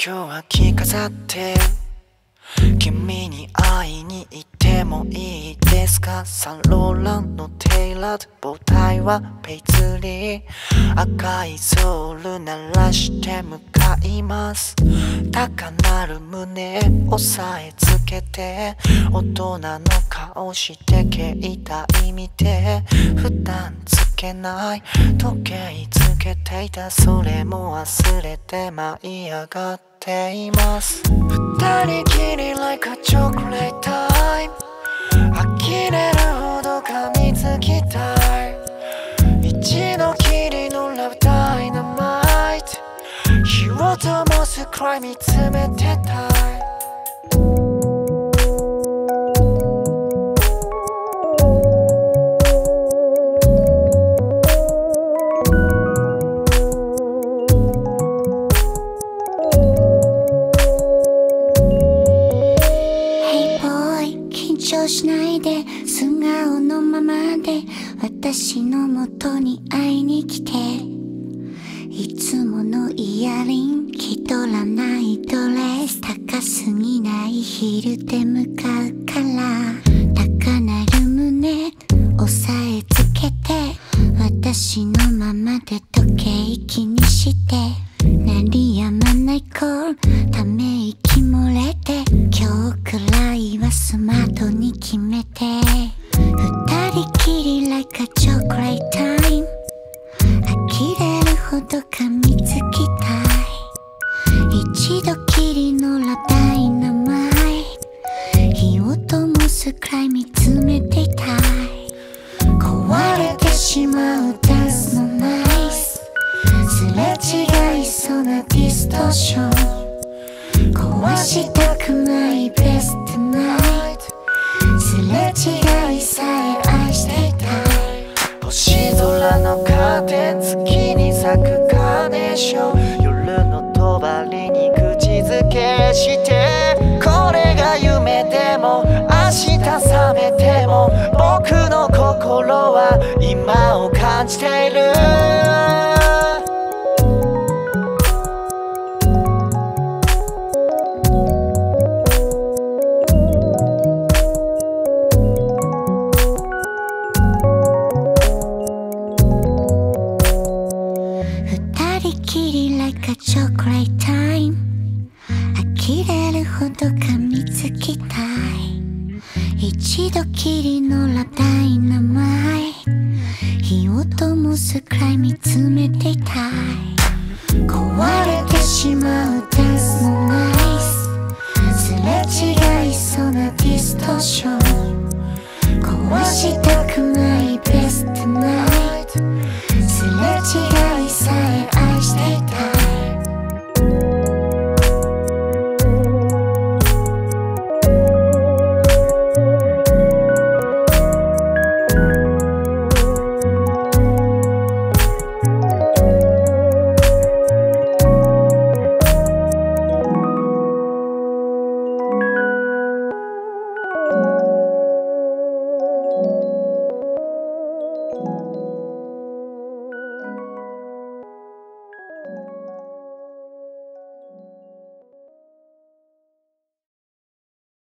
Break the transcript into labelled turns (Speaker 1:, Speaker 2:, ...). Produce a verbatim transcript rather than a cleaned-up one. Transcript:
Speaker 1: 今日は着飾って君に会いに行ってもいいですか？サンローランのテイラード、ボタイはペイズリー、赤いソール鳴らして向かいます。高鳴る胸押さえつけて、大人の顔して携帯見て、普段つけない時計つけていた、それも忘れて舞い上がっています。二人きり like a chocolate time、 呆れるほど噛みつきたい、一度きりの Love Dynamite、 火を灯すくらい見つめてたい。
Speaker 2: 緊張しないで、素顔のままで私の元に会いに来て、いつものイヤリン気取らないドレス、高すぎないヒールで向かうから、高鳴る胸押さえつけて、私のままで時計気にして、鳴りやまないコールため息漏れて、今日くらいはスマートに決めて、二人きり like a chocolate time、 呆れるほど噛みつきたい、一度きりのラダイナマイト、火を灯すくらい見つめていたい。壊れてしまうダンスのナイス、すれ違いそうなディストーション、壊したくないベストナイト、すれ違いさえ愛していたい。
Speaker 1: 星空のカーテン、月に咲くカーネーション、夜の帳に口づけして、これが夢でも明日覚めても、僕の心は今を感じている。
Speaker 2: like a chocolate time、 呆れるほど噛みつきたい、一度きりのラダイナマイト、火を灯すくらい見つめていたい。壊れてしまうダンスのナイス、すれ違いそうなディストーション、壊した